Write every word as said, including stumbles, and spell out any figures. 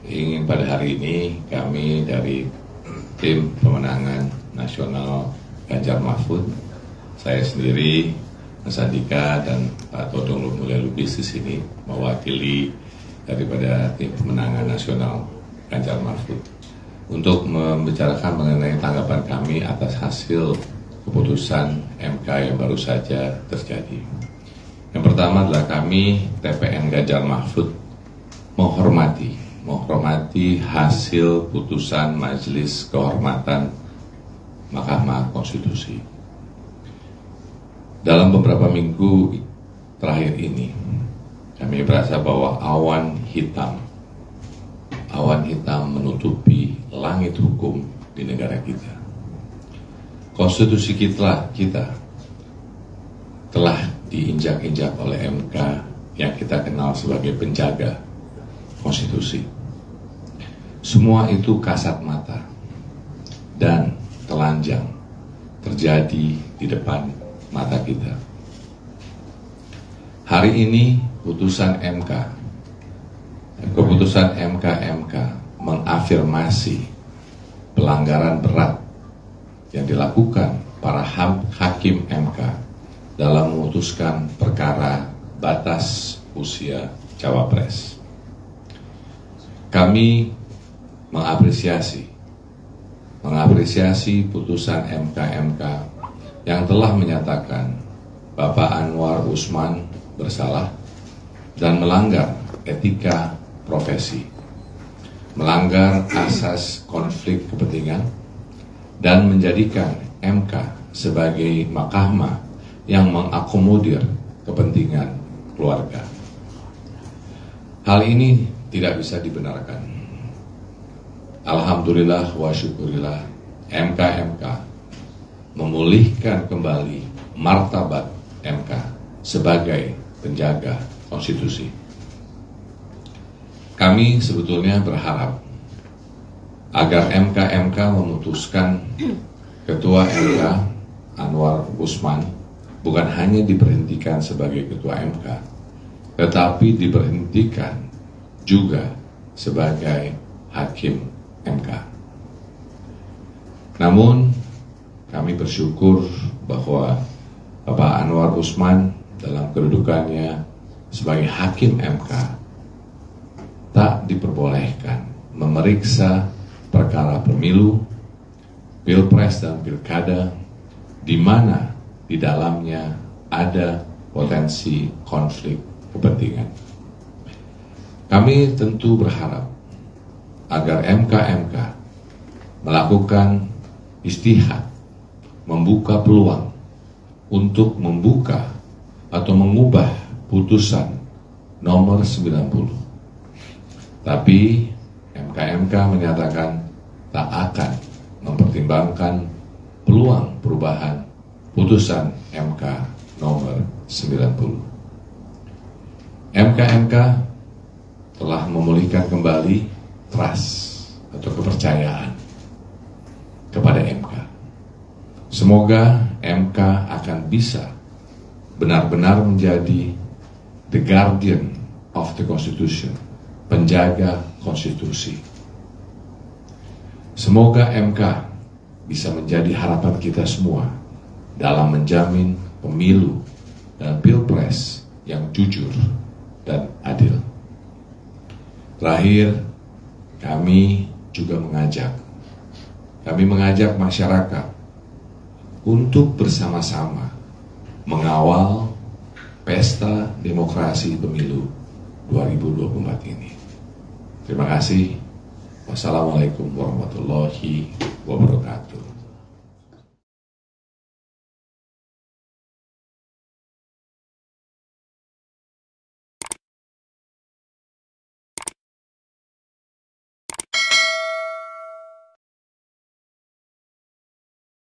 ingin pada hari ini kami dari tim pemenangan nasional Ganjar Mahfud, saya sendiri, Mas Andika dan Pak Todong Mulya Lubis di sini mewakili daripada tim pemenangan nasional Ganjar Mahfud untuk membicarakan mengenai tanggapan kami atas hasil keputusan M K yang baru saja terjadi. Yang pertama adalah kami T P N Ganjar Mahfud menghormati menghormati hasil putusan Majelis Kehormatan Mahkamah Konstitusi. Dalam beberapa minggu terakhir ini, kami merasa bahwa awan hitam, awan hitam menutupi langit hukum di negara kita. Konstitusi kita, kita telah diinjak-injak oleh M K yang kita kenal sebagai penjaga konstitusi. Semua itu kasat mata dan telanjang terjadi di depan mata kita. Hari ini putusan M K, keputusan M K M K mengafirmasi pelanggaran berat yang dilakukan para hakim M K dalam memutuskan perkara batas usia cawapres. Kami mengapresiasi mengapresiasi putusan M K M K yang telah menyatakan Bapak Anwar Usman bersalah dan melanggar etika profesi, melanggar asas konflik kepentingan, dan menjadikan M K sebagai mahkamah yang mengakomodir kepentingan keluarga. Hal ini tidak bisa dibenarkan. Alhamdulillah wa syukurillah, M K M K memulihkan kembali martabat M K sebagai penjaga konstitusi. Kami sebetulnya berharap agar M K M K memutuskan Ketua M K Anwar Usman bukan hanya diberhentikan sebagai Ketua M K, tetapi diberhentikan juga sebagai Hakim M K. Namun kami bersyukur bahwa Bapak Anwar Usman dalam kedudukannya sebagai Hakim M K tak diperbolehkan memeriksa perkara pemilu, pilpres dan pilkada di mana di dalamnya ada potensi konflik kepentingan. Kami tentu berharap agar M K M K melakukan istihad, membuka peluang untuk membuka atau mengubah putusan nomor sembilan puluh. Tapi M K M K menyatakan tak akan mempertimbangkan peluang perubahan putusan M K nomor sembilan puluh. M K M K telah memulihkan kembali trust atau kepercayaan kepada M K. Semoga M K akan bisa benar-benar menjadi the guardian of the Constitution, penjaga konstitusi. Semoga M K bisa menjadi harapan kita semua dalam menjamin pemilu dan pilpres yang jujur dan adil. Terakhir, kami juga mengajak, kami mengajak masyarakat untuk bersama-sama mengawal pesta demokrasi pemilu dua ribu dua puluh empat ini. Terima kasih. Wassalamualaikum warahmatullahi wabarakatuh.